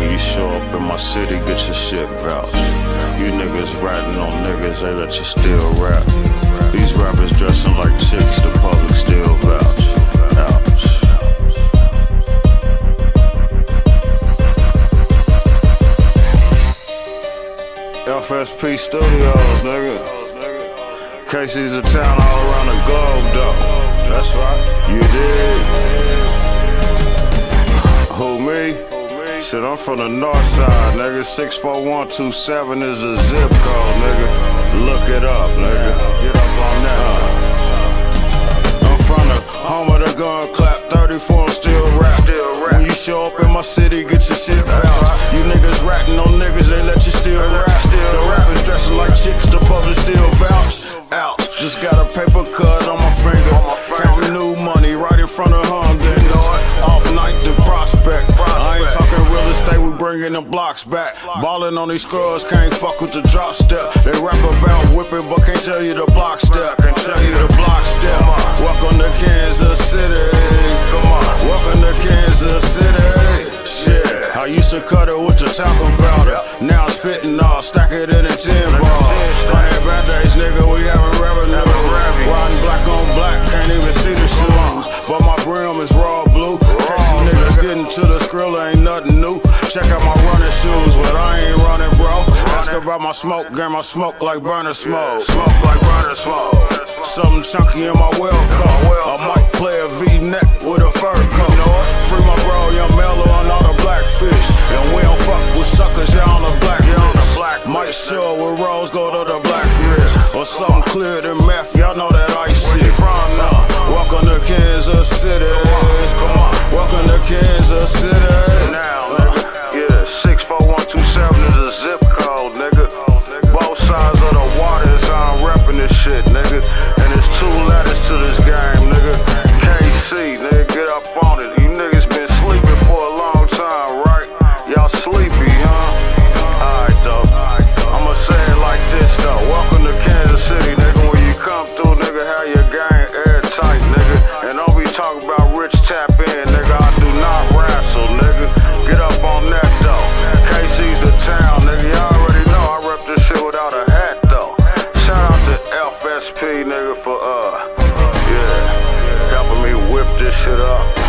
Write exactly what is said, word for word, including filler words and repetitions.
When you show up in my city, get your shit vouched. You niggas ratting on niggas, they let you still rap. These rappers dressing like chicks, the public still vouch. Ouch. F S P Studios, nigga. Casey's a town all around the globe, though. That's right, you dig? Who, me? Shit, I'm from the north side, nigga. six four one two seven is a zip code, nigga. Look it up, nigga. Get up on that. I'm from the home of the gun clap, thirty-four and still rap. When you show up in my city, get your shit vouched. You niggas ratting on niggas, they let you still rap. The rappers dressing like chicks, the public still vouch. Out, just got a paper cut on my finger. Counting new money right in front of humdingers. Off night to prospect. I ain't talking real estate, we bringing the blocks back. Ballin' on these scrubs, can't fuck with the drop step. They rap about whipping, but can't tell you the block step. Can't tell you the block step. Welcome to Kansas City. Welcome to Kansas City. Shit, I used to cut it with the talcum powder. Now it's fitting all, stack it in a tin ball. Hundred band-aids, nigga, we having revenue. Riding black on black, can't even see the shoes. But my brim is raw blue. Case you niggas getting to the skrill, ain't nothing new. Check out my running shoes, but I ain't running, bro. Ask about my smoke game, I smoke like burner smoke. Smoke like burner smoke. Something chunky in my well coat. I might play a V-neck with a fur coat. Free my bro, young Mellow on all the blackfish. And we don't fuck with suckers, y'all on the black list. Might show with Rose, go to the blacklist. Or something clear than meth, y'all know that ice shit. Uh, welcome to Kansas City. Welcome to Kansas City. Now, nigga, yeah, six four one two seven is a zip code, nigga. Both sides of the water is how I'm reppin' this shit, nigga. And it's two letters to this game, nigga. K C, nigga, get up on it. You niggas been sleeping for a long time, right? Y'all sleepy, huh? Alright, though. I'ma say it like this, though. Welcome to Kansas City, nigga. When you come through, nigga, have your gang airtight, nigga. And don't be talking about rich tap in, nigga. I do not wrestle, nigga. Get up on that, though. K C's the town, nigga. Y'all already know I rep this shit without a hat, though. Shout out to F S P, nigga, for, uh, yeah, helping me whip this shit up.